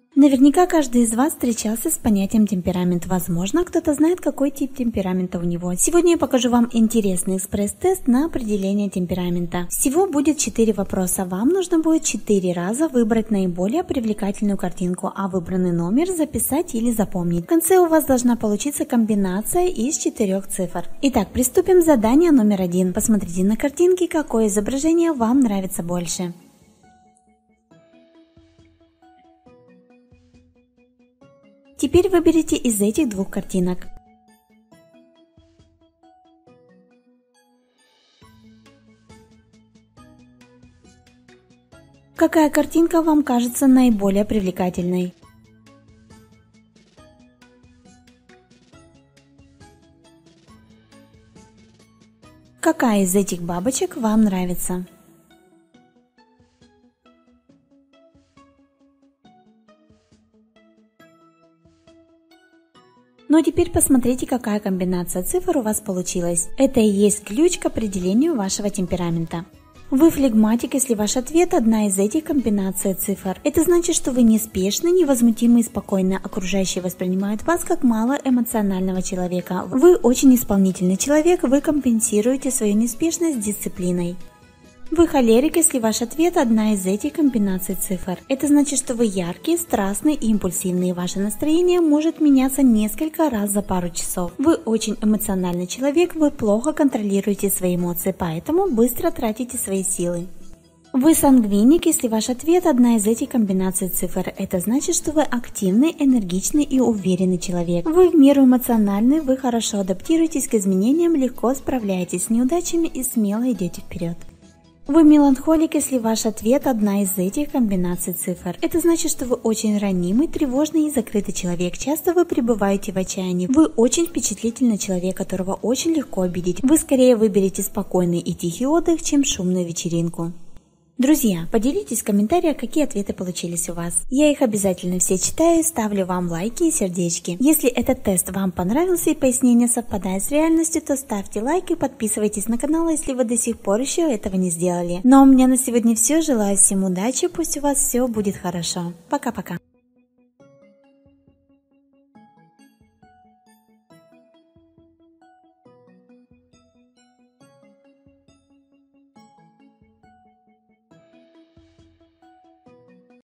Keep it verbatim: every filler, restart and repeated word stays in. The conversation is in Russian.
Наверняка каждый из вас встречался с понятием темперамент. Возможно, кто-то знает, какой тип темперамента у него. Сегодня я покажу вам интересный экспресс-тест на определение темперамента. Всего будет четыре вопроса. Вам нужно будет четыре раза выбрать наиболее привлекательную картинку, а выбранный номер записать или запомнить. В конце у вас должна получиться комбинация из четырех цифр. Итак, приступим к заданию номер один. Посмотрите на картинки, какое изображение вам нравится больше. Теперь выберите из этих двух картинок. Какая картинка вам кажется наиболее привлекательной? Какая из этих бабочек вам нравится? Ну а теперь посмотрите, какая комбинация цифр у вас получилась. Это и есть ключ к определению вашего темперамента. Вы флегматик, если ваш ответ одна из этих комбинаций цифр. Это значит, что вы неспешны, невозмутимы и спокойны. Окружающие воспринимают вас как малоэмоционального человека. Вы очень исполнительный человек, вы компенсируете свою неспешность дисциплиной. Вы холерик, если ваш ответ одна из этих комбинаций цифр. Это значит, что вы яркий, страстный и импульсивный. Ваше настроение может меняться несколько раз за пару часов. Вы очень эмоциональный человек, вы плохо контролируете свои эмоции, поэтому быстро тратите свои силы. Вы сангвиник, если ваш ответ одна из этих комбинаций цифр. Это значит, что вы активный, энергичный и уверенный человек. Вы в меру эмоциональны, вы хорошо адаптируетесь к изменениям, легко справляетесь с неудачами и смело идете вперед. Вы меланхолик, если ваш ответ одна из этих комбинаций цифр. Это значит, что вы очень ранимый, тревожный и закрытый человек. Часто вы пребываете в отчаянии. Вы очень впечатлительный человек, которого очень легко обидеть. Вы скорее выберете спокойный и тихий отдых, чем шумную вечеринку. Друзья, поделитесь в комментариях, какие ответы получились у вас. Я их обязательно все читаю и ставлю вам лайки и сердечки. Если этот тест вам понравился и пояснение совпадает с реальностью, то ставьте лайк и подписывайтесь на канал, если вы до сих пор еще этого не сделали. Ну а у меня на сегодня все. Желаю всем удачи, пусть у вас все будет хорошо. Пока-пока.